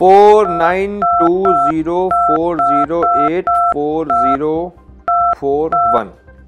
492040840401।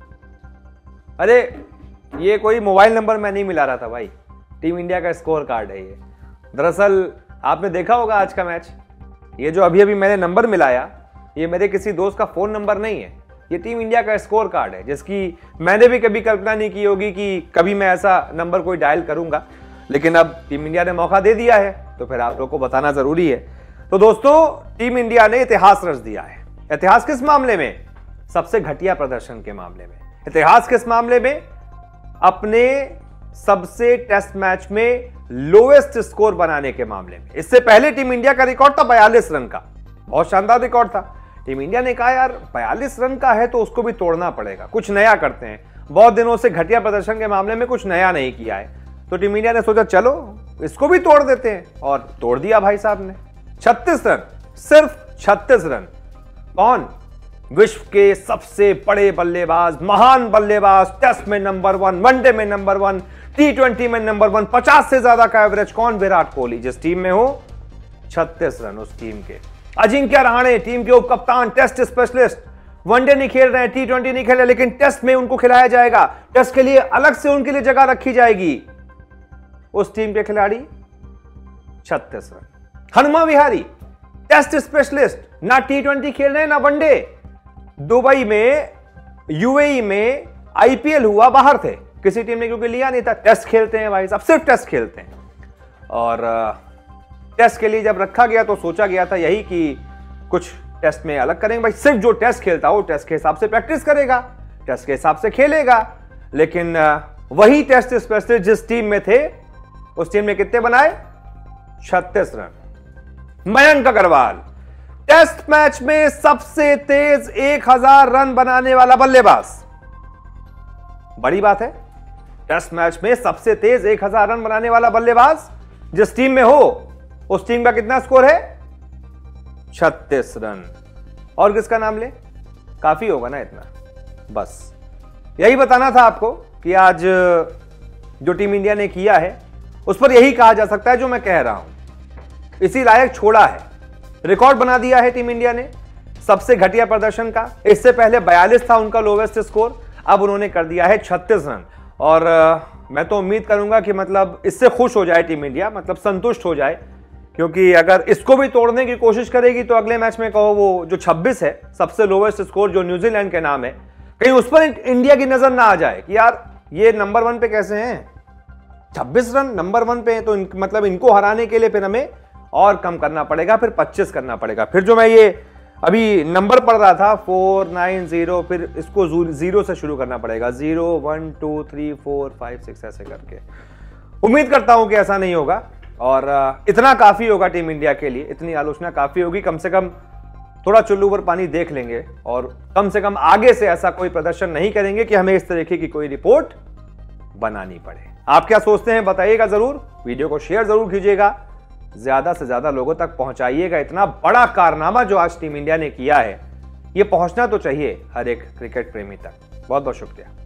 अरे ये कोई मोबाइल नंबर मैं नहीं मिला रहा था भाई, टीम इंडिया का स्कोर कार्ड है ये। दरअसल आपने देखा होगा आज का मैच, ये जो अभी अभी मैंने नंबर मिलाया ये मेरे किसी दोस्त का फोन नंबर नहीं है, ये टीम इंडिया का स्कोर कार्ड है, जिसकी मैंने भी कभी कल्पना नहीं की होगी कि कभी मैं ऐसा नंबर कोई डायल करूंगा। लेकिन अब टीम इंडिया ने मौका दे दिया है तो फिर आप लोग को बताना जरूरी है। तो दोस्तों, टीम इंडिया ने इतिहास रच दिया है। इतिहास किस मामले में? सबसे घटिया प्रदर्शन के मामले में। इतिहास किस मामले में? अपने सबसे टेस्ट मैच में लोएस्ट स्कोर बनाने के मामले में। इससे पहले टीम इंडिया का रिकॉर्ड था 42 रन का, बहुत शानदार रिकॉर्ड था। टीम इंडिया ने कहा यार 42 रन का है तो उसको भी तोड़ना पड़ेगा, कुछ नया करते हैं। बहुत दिनों से घटिया प्रदर्शन के मामले में कुछ नया नहीं किया है, तो टीम इंडिया ने सोचा चलो इसको भी तोड़ देते हैं, और तोड़ दिया भाई साहब ने। 36 रन, सिर्फ 36 रन। कौन? विश्व के सबसे बड़े बल्लेबाज, महान बल्लेबाज, टेस्ट में नंबर 1, वनडे में नंबर 1, T20 में नंबर 1, 50 से ज्यादा का एवरेज। कौन? विराट कोहली। जिस टीम में हो 36 रन उस टीम के। अजिंक्य रहाणे टीम के उप कप्तान, टेस्ट स्पेशलिस्ट, वनडे नहीं खेल रहे हैं, T20 नहीं खेल रहे, लेकिन टेस्ट में उनको खिलाया जाएगा। टेस्ट के लिए अलग से उनके लिए जगह रखी जाएगी। उस टीम के खिलाड़ी 36 रन। हनुमा विहारी टेस्ट स्पेशलिस्ट, ना T20 खेल रहे हैं ना वनडे। दुबई में, यूएई में आईपीएल हुआ, बाहर थे, किसी टीम ने क्योंकि लिया नहीं था। टेस्ट खेलते हैं भाई साहब, सिर्फ टेस्ट खेलते हैं। और टेस्ट के लिए जब रखा गया तो सोचा गया था यही कि कुछ टेस्ट में अलग करेंगे भाई, सिर्फ जो टेस्ट खेलता हो टेस्ट के हिसाब से प्रैक्टिस करेगा, टेस्ट के हिसाब से खेलेगा। लेकिन वही टेस्ट स्पेशलिस्ट जिस टीम में थे उस टीम ने कितने बनाए? 36 रन। मयंक अग्रवाल टेस्ट मैच में सबसे तेज 1000 रन बनाने वाला बल्लेबाज। बड़ी बात है, टेस्ट मैच में सबसे तेज 1000 रन बनाने वाला बल्लेबाज जिस टीम में हो उस टीम का कितना स्कोर है? 36 रन। और किसका नाम ले? काफी होगा ना इतना। बस यही बताना था आपको कि आज जो टीम इंडिया ने किया है उस पर यही कहा जा सकता है जो मैं कह रहा हूं, इसी लायक छोड़ा है। रिकॉर्ड बना दिया है टीम इंडिया ने सबसे घटिया प्रदर्शन का। इससे पहले 42 था उनका लोवेस्ट स्कोर, अब उन्होंने कर दिया है 36 रन। और मैं तो उम्मीद करूंगा कि मतलब इससे खुश हो जाए टीम इंडिया, मतलब संतुष्ट हो जाए, क्योंकि अगर इसको भी तोड़ने की कोशिश करेगी तो अगले मैच में कहो वो जो 26 है सबसे लोवेस्ट स्कोर जो न्यूजीलैंड के नाम है, कहीं उस पर इंडिया की नजर ना आ जाए कि यार ये नंबर 1 पे कैसे हैं, 26 रन नंबर 1 पे है, तो मतलब इनको हराने के लिए फिर हमें और कम करना पड़ेगा, फिर 25 करना पड़ेगा। फिर जो मैं ये अभी नंबर पढ़ रहा था 490, फिर इसको 0 से शुरू करना पड़ेगा, 0 1 2 3 4 5 6 ऐसे करके। उम्मीद करता हूं कि ऐसा नहीं होगा और इतना काफी होगा टीम इंडिया के लिए, इतनी आलोचना काफी होगी। कम से कम थोड़ा चुल्लू पर पानी देख लेंगे और कम से कम आगे से ऐसा कोई प्रदर्शन नहीं करेंगे कि हमें इस तरीके की कोई रिपोर्ट बनानी पड़े। आप क्या सोचते हैं बताइएगा जरूर, वीडियो को शेयर जरूर कीजिएगा, ज्यादा से ज्यादा लोगों तक पहुंचाइएगा। इतना बड़ा कारनामा जो आज टीम इंडिया ने किया है ये पहुंचना तो चाहिए हर एक क्रिकेट प्रेमी तक। बहुत बहुत शुक्रिया।